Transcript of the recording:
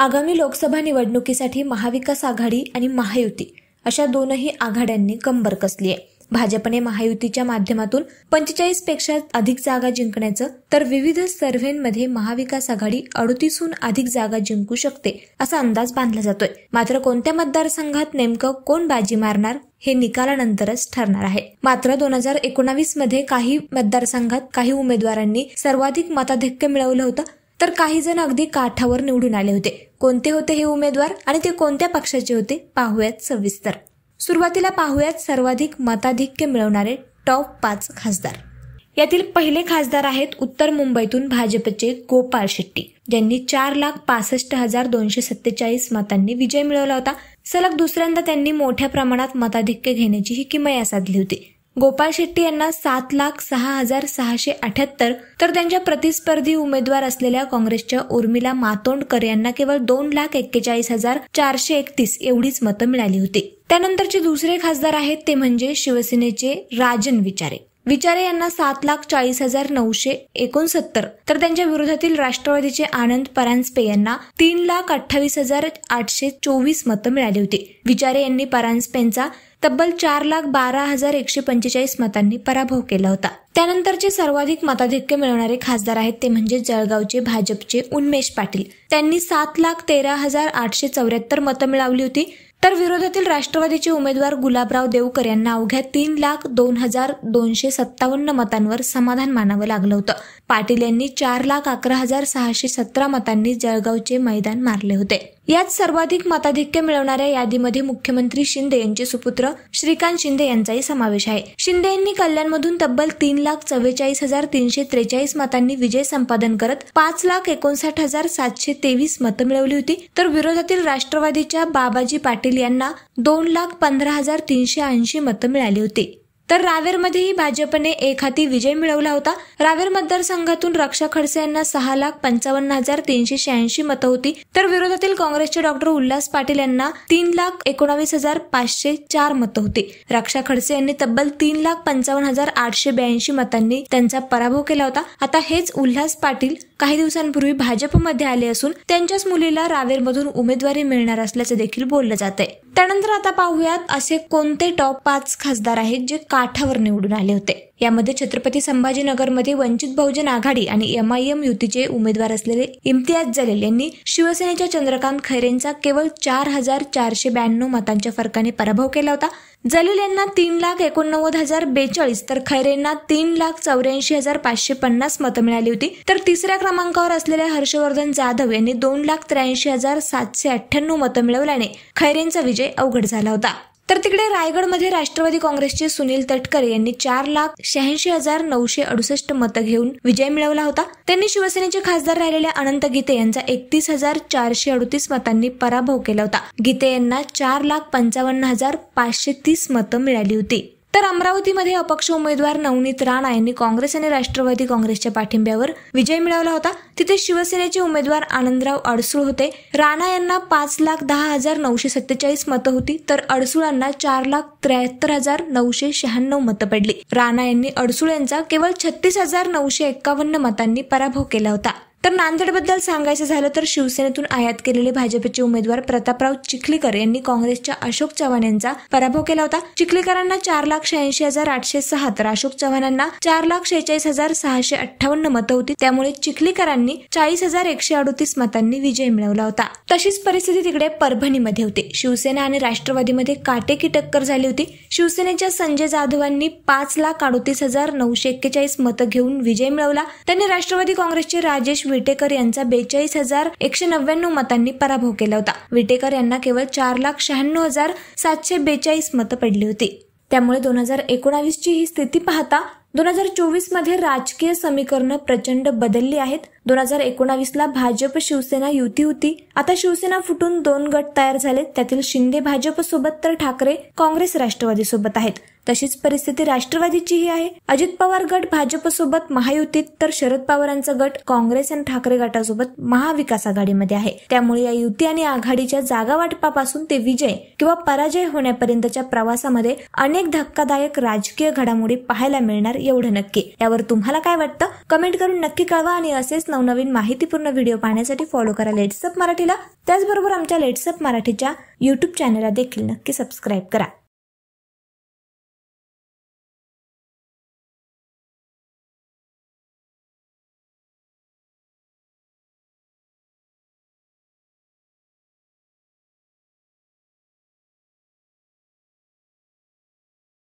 आगामी लोकसभा निवडणुकीसाठी महाविकास आघाडी आणि महायुती अशा दोनही आघाड्यांनी कंबर कसली आहे. भाजपने महायुतीच्या माध्यमातून 45 पेक्षा अधिक जागा जिंकण्याचं तर विविध सर्व्हेमध्ये महाविकास आघाडी 38हून अधिक जागा जिंकू शकते असा अंदाज बांधला जातोय. मात्र कोणत्या मतदारसंघात नेमकं कोण बाजी मारणार हे निकालानंतरच ठरणार आहे. मात्र 2019 मध्ये काही मतदारसंघात काही उमेदवारांनी सर्वाधिक मताधिक्य मिळवलं होतं, तर काही जण अगदी काठावर निवडून आले होते. कोणते होते हे उमेदवार आणि ते कोणत्या पक्षाचे होते पाहूयात सविस्तर. सुरुवातीला पाहूयात सर्वाधिक मताधिक्य मिळवणारे टॉप 5 खासदार. यातील पहिले खासदार आहेत उत्तर मुंबईतून भाजपचे गोपाळ शेट्टी, ज्यांनी 4,65,247 मतांनी विजय मिळवला होता. सलग दुसऱ्यांदा त्यांनी मोठ्या प्रमाणात मताधिक्य घेण्याची ही किमया साधली होती. गोपाळ शेट्टी यांना 7,06,678 तर त्यांच्या प्रतिस्पर्धी उमेदवार असलेल्या काँग्रेसच्या उर्मिला मातोंडकर यांना केवळ 2,41,431 एवढीच मतं मिळाली होती. त्यानंतरचे दुसरे खासदार आहेत ते म्हणजे शिवसेनेचे राजन विचारे यांना 7,40,969 तर त्यांच्या विरोधातील राष्ट्रवादीचे आनंद परांजपे यांना 3,28,824 मतं मिळाली होती. विचारे यांनी परांजपेंचा तब्बल 4,12,145 मतांनी पराभव केला होता. त्यानंतरचे सर्वाधिक मताधिक्य मिळवणारे खासदार आहेत ते म्हणजे जळगावचे भाजपचे उन्मेष पाटील. त्यांनी 7,13,874 मतं मिळवली होती. तर विरोधातील राष्ट्रवादीचे उमेदवार गुलाबराव देवकर यांना अवघ्या 3,02,257 मतांवर समाधान मानावं लागलं होतं. पाटील यांनी 4,11,617 मतांनी जळगावचे मैदान मारले होते. यात सर्वाधिक मताधिक्य मिळवणाऱ्या यादीमध्ये मुख्यमंत्री शिंदे यांचे सुपुत्र श्रीकांत शिंदे यांचाही समावेश आहे. शिंदे यांनी कल्याणमधून तब्बल 3,44,343 मतांनी विजय संपादन करत 5,59,723 मतं मिळवली होती. तर विरोधातील राष्ट्रवादीच्या बाबाजी पाटील यांना 2,15,380 मतं मिळाली होती. तर रावेरमध्येही भाजपने एक हाती विजय मिळवला होता. रावेर मतदारसंघातून रक्षा खडसे यांना 6,55,386 मतं होती. तर विरोधातील काँग्रेसचे डॉक्टर उल्हास पाटील यांना 3,19,504 मतं होती. रक्षा खडसे यांनी तब्बल 3,55,882 मतांनी त्यांचा पराभव केला होता. आता हेच उल्हास पाटील काही दिवसांपूर्वी भाजपमध्ये आले असून त्यांच्याच मुलीला रावेरमधून उमेदवारी मिळणार असल्याचं देखील बोललं जात आहे. त्यानंतर आता पाहूयात असे कोणते टॉप 5 खासदार आहेत जे काठावर निवडून आले होते. यामध्ये छत्रपती संभाजीनगरमध्ये वंचित बहुजन आघाडी आणि MIM युतीचे उमेदवार असलेले इम्तियाज जलील यांनी शिवसेनेच्या चंद्रकांत खैरेंचा केवळ 4,492 मतांच्या फरकाने पराभव केला होता. जलील यांना 3,89,042 तर खैरेंना 3,84,550 मतं मिळाली होती. तर तिसऱ्या क्रमांकावर असलेल्या हर्षवर्धन जाधव यांनी 2,83,798 मतं मिळवल्याने खैरेंचा विजय अवघड झाला होता. तर तिकडे रायगडमध्ये राष्ट्रवादी काँग्रेसचे सुनील तटकरे यांनी 4,86,968 मतं घेऊन विजय मिळवला होता. त्यांनी शिवसेनेचे खासदार राहिलेल्या अनंत गीते यांचा 31,438 मतांनी पराभव केला होता. गीते यांना 4,55,530 मतं मिळाली होती. तर अमरावतीमध्ये अपक्ष उमेदवार नवनीत राणा यांनी काँग्रेस आणि राष्ट्रवादी काँग्रेसच्या पाठिंब्यावर विजय मिळवला होता. तिथे शिवसेनेचे उमेदवार आनंदराव अडसूळ होते. राणा यांना 5,10,947 मतं होती. तर अडसूळांना 4,73,996 मतं पडली. राणा यांनी अडसूळ यांचा केवळ 36,951 मतांनी पराभव केला होता. तर नांदेडबद्दल सांगायचं झालं तर शिवसेनेतून आयात केलेले भाजपचे उमेदवार प्रतापराव चिखलीकर यांनी काँग्रेसच्या अशोक चव्हाण यांचा पराभव केला होता. चिखलीकरांना 4,86,806 तर अशोक चव्हाणांना 4,46,658 मतं होती. त्यामुळे चिखलीकरांनी 40,138 मतांनी विजय मिळवला होता. तशीच परिस्थिती तिकडे परभणीमध्ये होती. शिवसेना आणि राष्ट्रवादीमध्ये काटेकी टक्कर झाली होती. शिवसेनेच्या संजय जाधवांनी 5,38,941 मतं घेऊन विजय मिळवला. त्यांनी राष्ट्रवादी काँग्रेसचे राजेश विटेकर यांचा 42,199 मतांनी पराभव केला होता. विटेकर यांना केवळ 4,96,742 मतं पडली होती. त्यामुळे 2019 ची ही स्थिती पाहता 2024 मध्ये राजकीय समीकरणं प्रचंड बदलली आहेत. 2019ला भाजप शिवसेना युती होती. आता शिवसेना फुटून 2 गट तयार झालेत. त्यातील शिंदे भाजप सोबत तर ठाकरे काँग्रेस राष्ट्रवादी सोबत आहेत. तशीच परिस्थिती राष्ट्रवादीचीही आहे. अजित पवार गट भाजप सोबत महायुतीत तर शरद पवारांचा गट काँग्रेस आणि ठाकरे गटासोबत महाविकास आघाडीमध्ये आहे. त्यामुळे या युती आणि आघाडीच्या जागा वाटपापासून ते विजय किंवा पराजय होण्यापर्यंतच्या प्रवासामध्ये अनेक धक्कादायक राजकीय घडामोडी पाहायला मिळणार एवढं नक्की. यावर तुम्हाला काय वाटतं कमेंट करून नक्की कळवा आणि असेच नवनवीन माहितीपूर्ण व्हिडिओ पाहण्यासाठी फॉलो करा लेट्स अप मराठीला. त्याचबरोबर आमच्या लेट्स अप मराठीच्या YouTube चॅनलला देखील नक्की सबस्क्राईब करा.